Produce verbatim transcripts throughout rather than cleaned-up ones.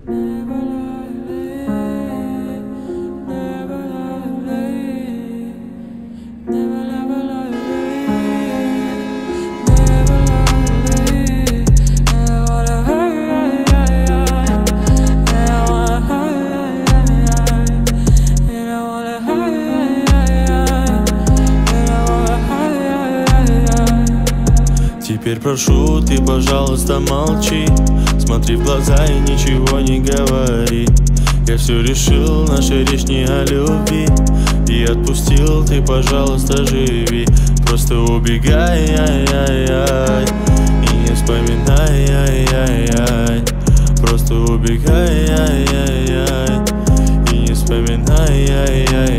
Теперь прошу, ты, пожалуйста, молчи. Смотри в глаза и ничего не говори. Я все решил, наша речь не о любви. И отпустил, ты, пожалуйста, живи. Просто убегай, ай-яй-яй, и не вспоминай, ай-яй-яй. Просто убегай, ай-яй-яй, и не вспоминай, ай-яй-яй.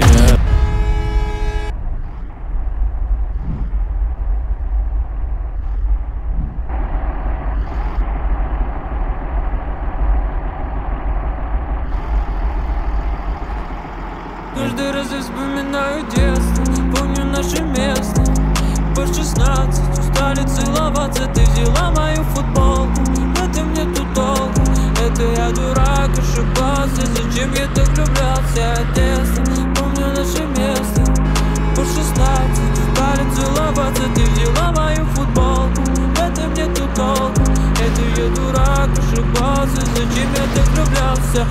Каждый раз я вспоминаю детство, помню наше место. По шестнадцать устали целоваться, ты взяла мою футболку. В этом нету толку, это я дурак, ошибался. Зачем я так влюблялся от детства? Помню наше место. По шестнадцать устали целоваться, ты взяла мою футболку. В этом нету толку, это я дурак, ошибался. Зачем я так влюблялся?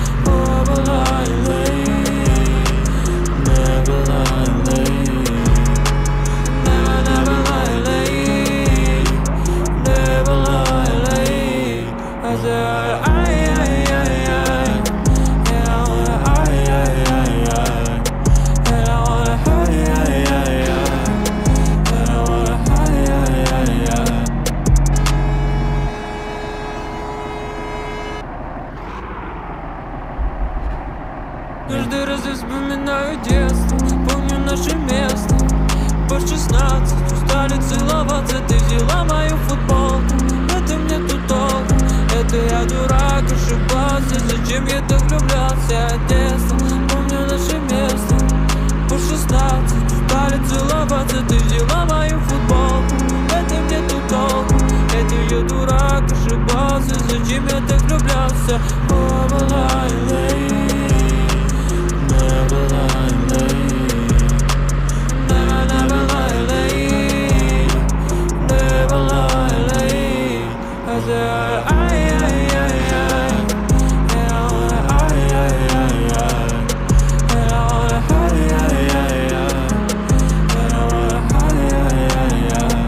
Never lie, late. Never, never lie, late. Never lie, late. I said, ay, ay, ay, ay. And I wanna, ay, ay, ay, ay. And I wanna, ay, ay, ay, ay. And I wanna, ay, ay, ay, ay. Каждый раз я вспоминаю детство, помню наше место. По шестнадцать устали целоваться, ты взяла мою футболку. В этом нету толку, это я дурак, ошибался. Зачем я так влюблялся от детства? Помню наше место. По шестнадцать устали целоваться, ты взяла мою футболку. В этом нету толку, это я дурак, ошибался. Зачем я так влюблялся? Never lie, late. Never lie, late. Never, never lie, late. Never lie, late. I said, ay, ay, ay, ay. And I wanna, ay, ay, ay, ay. And I wanna, ay, ay, ay, ay. And I wanna, ay, ay, ay, ay.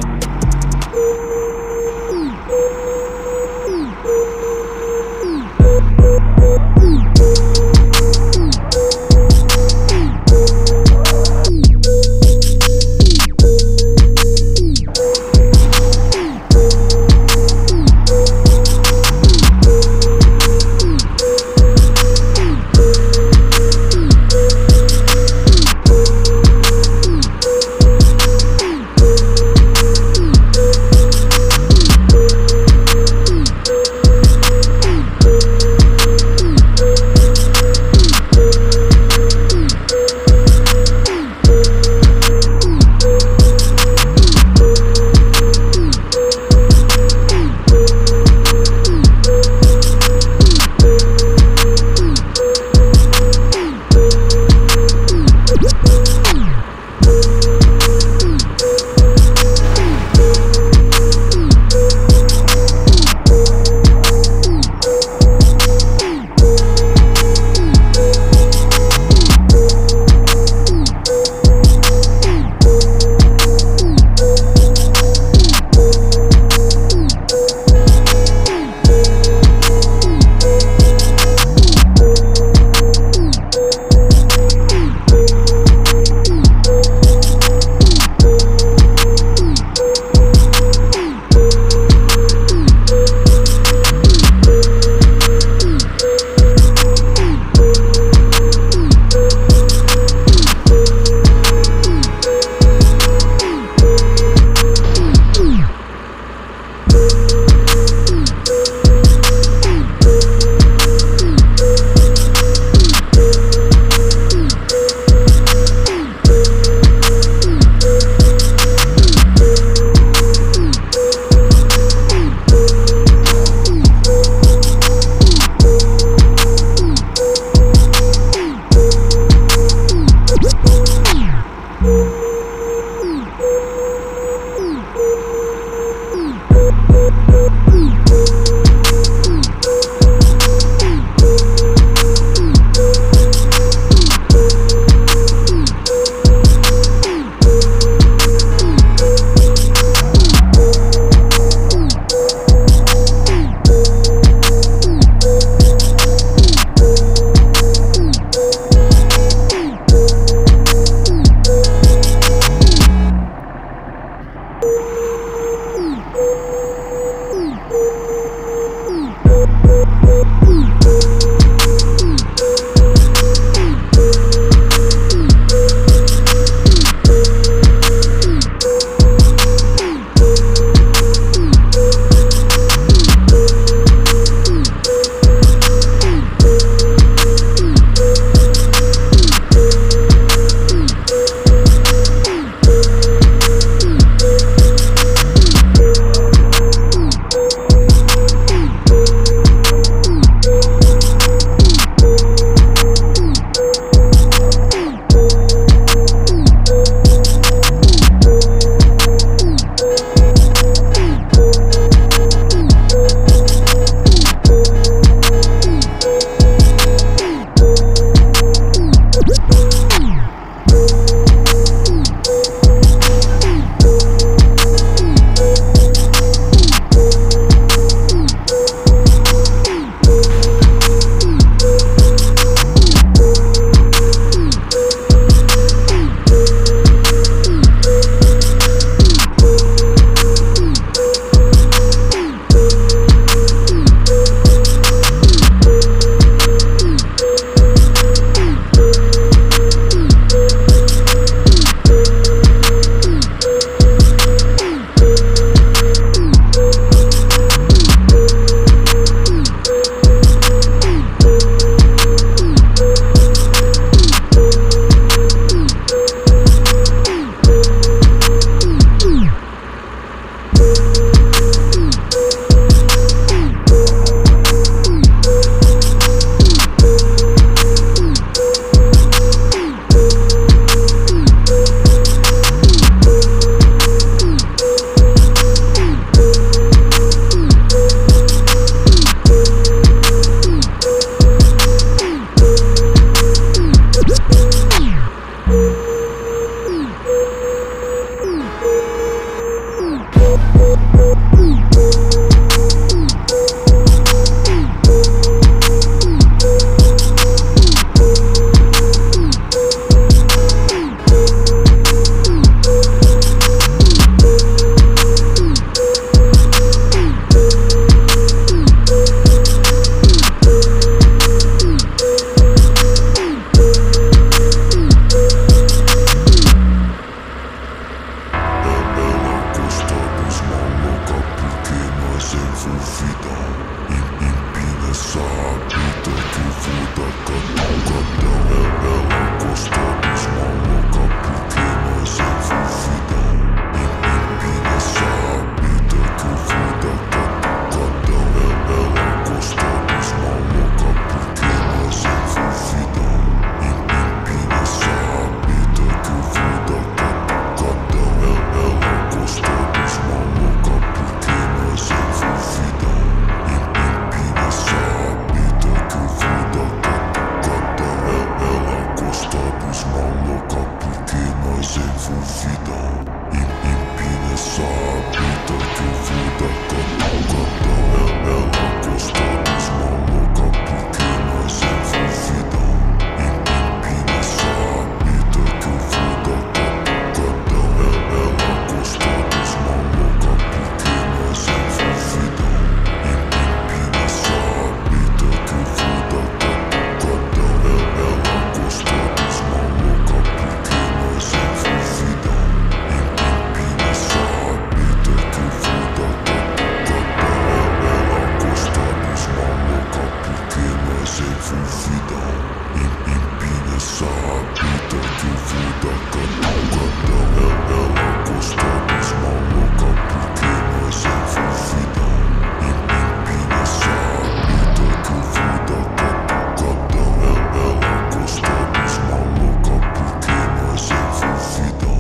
envolvidão. Nessa vida que eu vou dar caducadão. Ela gosta dos maluca porque nós envolvidão. Nessa vida que eu vou dar caducadão. Ela gosta dos maluca porque nós envolvidão. Nessa vida que eu vou dar caducadão. Ela gosta dos maluca porque nós envolvidão. Nessa vida que eu vou dar caducadão. Ela gosta dos maluca porque nós envolvidão. Nessa vida que eu vou dar caducadão. Ela gosta dos maluca porque nós envolvidão. Nessa vida que eu vou dar caducadão. Ela gosta dos maluca porque nós envolvidão. Nessa vida que eu vou dar caducadão. Ela gosta dos maluca porque nós envolvidão. Nessa vida que eu vou dar caducadão. Ela gosta dos maluca porque nós envolvidão. Nessa vida que eu vou dar caducadão. Ela gosta dos maluca porque nós envolvidão. Nessa vida que eu vou dar caducadão. Ela gosta dos maluca porque nós envolvidão.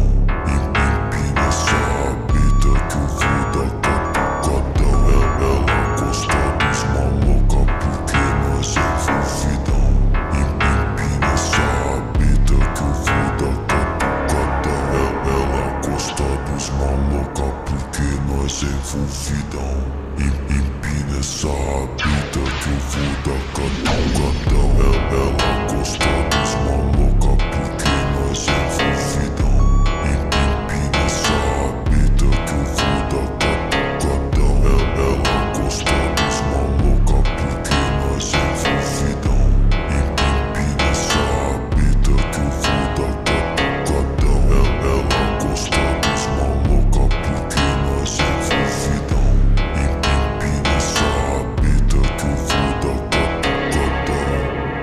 Nessa vida que eu vou dar caducadão. Ela gosta dos maluca porque nós envolvidão. Nessa vida que eu vou dar caducadão. Ela gosta dos maluca porque nós envolvidão. Nessa vida que eu vou dar caducadão. Ela gosta dos maluca porque nós envolvidão. Nessa vida que eu vou dar caducadão. Ela gosta dos maluca porque nós envolvidão. Nessa vida que eu vou dar caducadão. Ela gosta dos maluca porque nós envolvidão. Nessa vida que eu vou dar caducadão.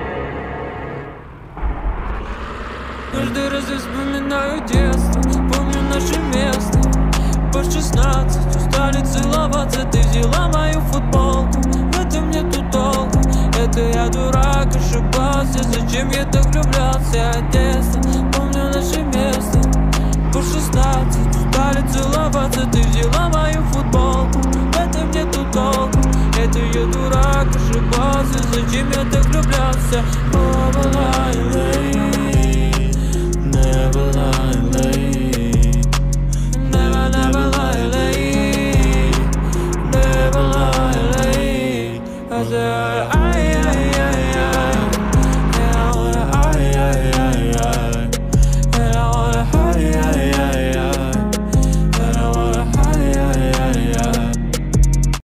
Каждый раз я вспоминаю детство, помню наше место. По шестнадцать устали целоваться. Ты взяла мою футболку, в этом нету толку. Это я дурак, ошибался. Зачем я так влюблялся? Одесса, помню наше место. По шестнадцать устали целоваться. Ты взяла мою футболку, в этом нету толку. Это я дурак, ошибался. Зачем я так влюблялся? Never lie, lady.